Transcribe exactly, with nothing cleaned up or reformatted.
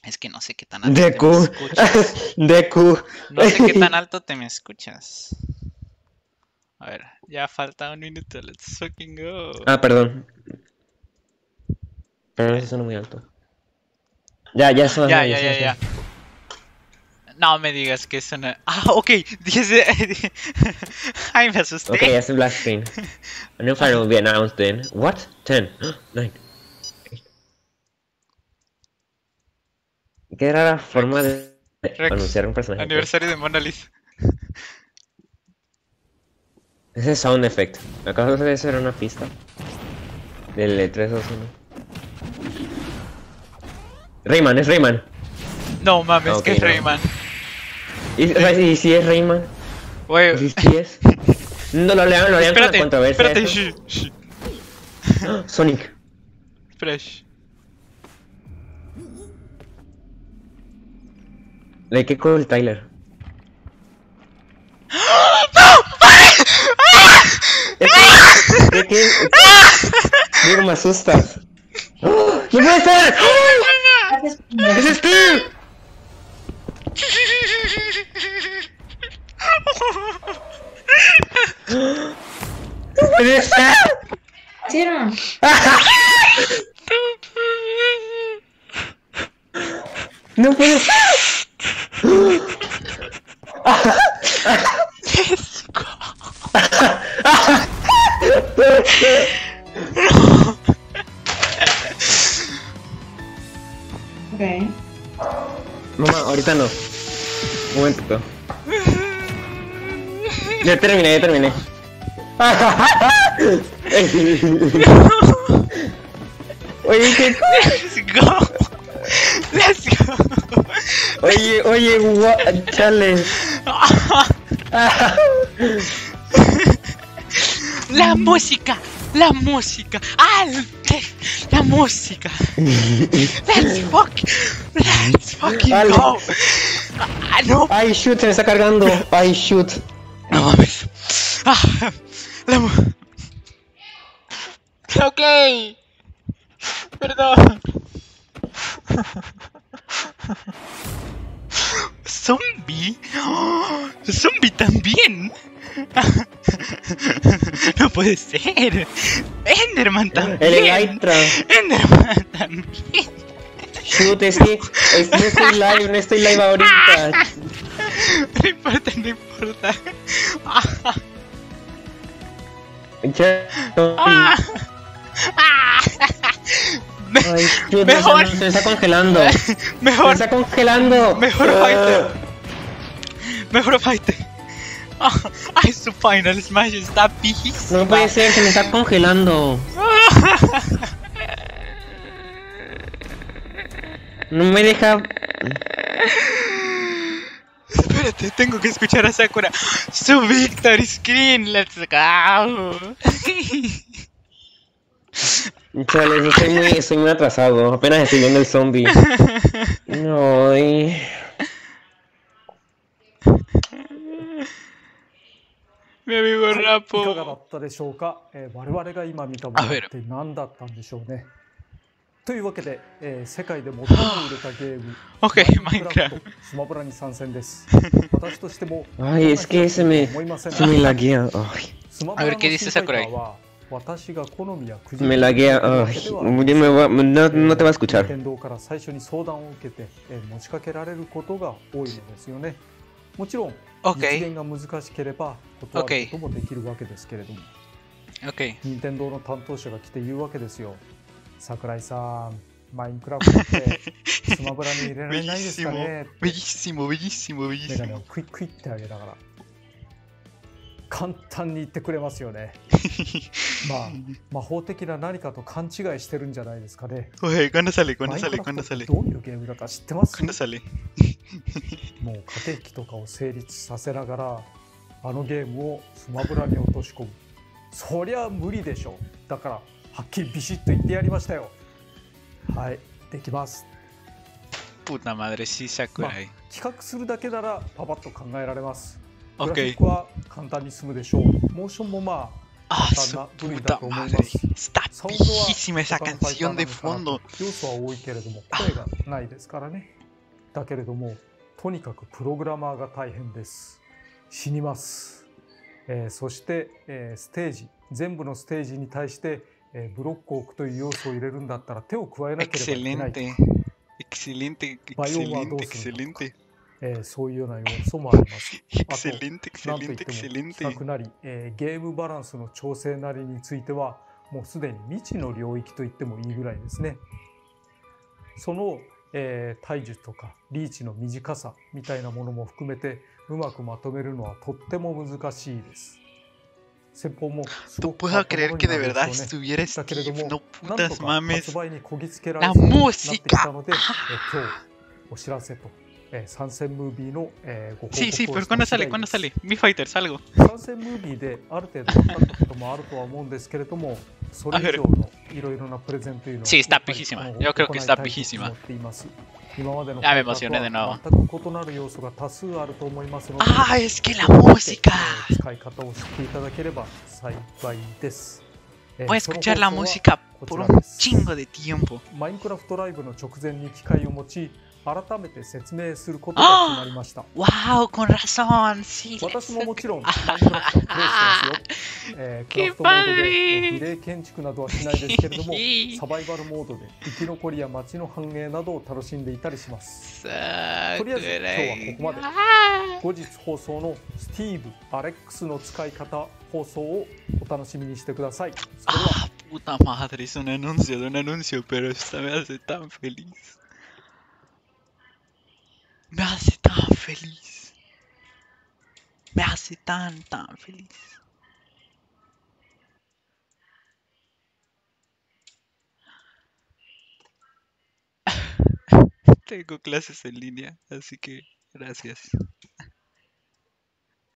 Es que no sé qué tan alto te me Deku. escuchas. Deku. No sé qué tan alto te me escuchas. A ver, ya falta un minuto. Let's fucking go. Ah, perdón. Pero eso suena muy alto. Ya, ya son las Ya, nueve, ya, son ya, las ya. nueve. No me digas que eso no. Ah, ok. diez de... Ay, me asusté. Ok, ya es el black screen. A new fire will be announced then. What? ten. nine. Qué rara forma de Rex, anunciar un personaje. aniversario de Mona Lisa. Ese es sound effect. ¿Acaso de eso era una pista? Del E tres dos uno. Rayman, es Rayman. No mames, Ah, ok, que es no. Rayman. ¿Y, o sea, ¿y si es Rayman? Güey. ¿Y si es? No lo lean, lo lean con la Espérate, controversia. espérate, esa. shh, shh. ¡Ah! Sonic. Espera, shh. ¿De qué cool el Tyler? ¿De qué? Digo, me asustas. ¡Oh! ¡No puede ser! ¡Es Steve! ¡Es Steve! hicieron? ¡No puede ser! Let's go. Ok. Mamá, ahorita no. Un momentito. Ya terminé, ya terminé. Oye, ¿qué? Let's go. Let's go. Oye, oye, gua... chale. La música, la música. Ah, la música. Let's fuck, let's fucking Dale. go. Ah, no, Ay, shoot, se me está cargando. Ay, shoot. no mames. Ah, la mu- Ok. Perdón. Zombie. ¡Oh! Zombie también. No puede ser. Enderman también. El Elytra. Enderman también. Shoot, es que es, no estoy live, no estoy live ahorita. No importa, no importa. Ya. Ah. Ah. Ay, shoot, Mejor. se me está congelando. Se me Mejor, está congelando. mejor Ah. fighter. Mejor fighter. Ah, ay, su Final Smash está pijísima. No puede ser, se me está congelando. No me deja. Espérate, tengo que escuchar a Sakura. Su victory screen, let's go. Chale, estoy muy, estoy muy atrasado. Apenas estoy viendo el zombie. No, y... Mi amigo いかがだ Rapo. ったでしょうか、えー我々が今見たものあって何だったんでしょうね。というわけで、えー世界で最も売れたゲーム Ok, マインクラフ Minecraft. トスマブラに参戦です。私としても Ay, es que se me, 思いません se me laguea. Ay, スマ A ブ ver, ラの ¿qué dice 新ファイ Sakurai? ターは私が好みやくじ me laguea. Ay, me va- no, no te va a escuchar. 天堂から最初に相談を受けて、えー持ちかけられることが多いのですよね。もちろん Ok, 実現が難しければ断ることもできるわけですけれども、 ok. 任天堂の担当者が来て言うわけですよ。桜井さん、マインクラフトってスマブラに入れられないですかね。 Bellísimo, bellísimo, メガネ bellísimo. をクイックイってあげながら簡単に言ってくれますよね。まあ魔法的な何かと勘違いしてるんじゃないですかね。 Oye, ¿cuándo sale? マ ¿Cuándo インク sale? ラフト ¿Cuándo って sale? どういうゲームだか知ってます？ ¿Cuándo sale? もう家庭機とかを成立させながらあのゲームをスマブラに落とし込む。そりゃ無理でしょ。だからはっきりビシッと言ってやりましたよ。はい、できます。 Puta madre, sí, Sakurai. 企画するだけならパパッと考えられます。グ Ok. ラフィックは簡単に済むでしょう。モーションもまあ Ah, Está su na- puta Burida madre. Tomoimasu. Está Sound wa viejísima esa 他のファイター canción de 並みかなと fondo. 要素は多いけれども声がないですからね。だけれどもとにかくプログラマーが大変です。死にます。えーそして、えーステージ全部のステージに対して、えーブロックを置くという要素を入れるんだったら手を加えなければいけないとか、 Excelente. Excelente, バイオンはど excelente, うするのとか、 excelente. えーそういうような要素もあります。あと Excelente, なんといっ excelente, ても excelente. 企画なり、えーゲームバランスの調整なりについてはもうすでに未知の領域と言ってもいいぐらいですね。その、えー体術とかリーチの短さみたいなものも含めてうまくまとめるのはとっても難しいです。先方もす No ごく変わ puedo ったも creer の que にな de るで verdad しょうね。 estuviera だけれど Steve. も No なんと putas か mames. 発売にこぎつけら La れそうになってき música. たので、え Ah. 今日お知らせと、えー参戦ムービーの、えーご報 Sí, 告 sí, を pero した ¿cuándo 次 sale? 第 ¿Cuándo です。 sale? Mi Fighters, algo. 参戦ムービーである程度分かったこともあるとは思うんですけれども、それ以上のいろいろなプレゼンというのは Sí, está やっぱり pijísima. あの Yo creo 行 que い está たいと pijísima. 思っています。今までの Ya me ファイター emocioné de と nuevo. は全く異なる要素が多数あると思いますので、 Ah, es que la それを見て música. えー使い方を知っていただければ幸いです。えー Voy a その escuchar la 放送は música こ por ちら un です。 chingo de tiempo. マインクラフトライブの直前に機械を持ち改めて説明することが決まりました。 Wow, con razón. Sí, 私 eso もも que- ちろんマインクラフトはプレイしてますよ。えークラフトモードで padre えーリレー建築などはしないですけれどもサバイバルモードで生き残りや街の繁栄などを楽しんでいたりします。とりあえず今日はここまで。 Ah. 後日放送のスティーブ・アレックスの使い方放送をお楽しみにしてください。それでは Ah, puta madre, es un anuncio de un anuncio, pero esta me hace tan feliz. Me hace tan feliz. Me hace tan, tan feliz. Tengo clases en línea, así que gracias.